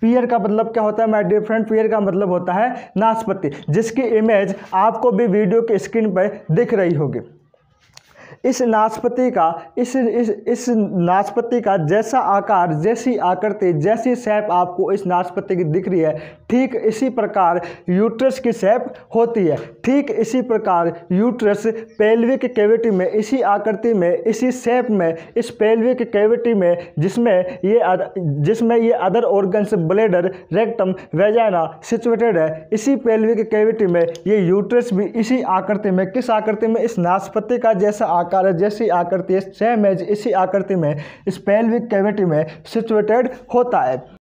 Peer का मतलब क्या होता है माय डियर फ्रेंड? पीयर का मतलब होता है नाशपाती, जिसकी इमेज आपको भी वीडियो के स्क्रीन पर दिख रही होगी। इस नाशपाती का जैसा आकार, जैसी आकृति, जैसी शेप आपको इस नाशपाती की दिख रही है, ठीक इसी प्रकार यूट्रस की शेप होती है। ठीक इसी प्रकार यूट्रस पेल्विक कैविटी में, इसी आकृति में, इसी शेप में, इस पेल्विक कैविटी में, जिसमें ये other organs bladder, rectum, vagina situated है, इसी पेल्विक कैविटी में ये यूट्रस भी इसी आकृति में, किस आकृति में? इस नाशपाती का जैसा आकार है, जैसी आकृति, सेम एज इसी आकृति में इस पेल्विक कैविटी में सिचुएटेड होता है।